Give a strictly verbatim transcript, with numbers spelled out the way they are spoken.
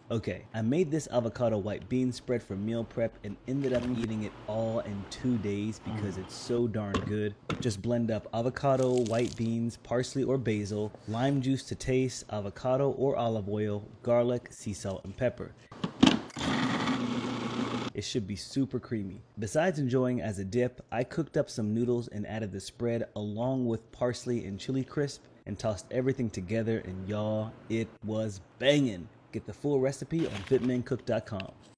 Okay, I made this avocado white bean spread for meal prep and ended up eating it all in two days because it's so darn good. Just blend up avocado, white beans, parsley or basil, lime juice to taste, avocado or olive oil, garlic, sea salt, and pepper. It should be super creamy. Besides enjoying as a dip, I cooked up some noodles and added the spread along with parsley and chili crisp and tossed everything together, and y'all, it was banging. Get the full recipe on fit men cook dot com.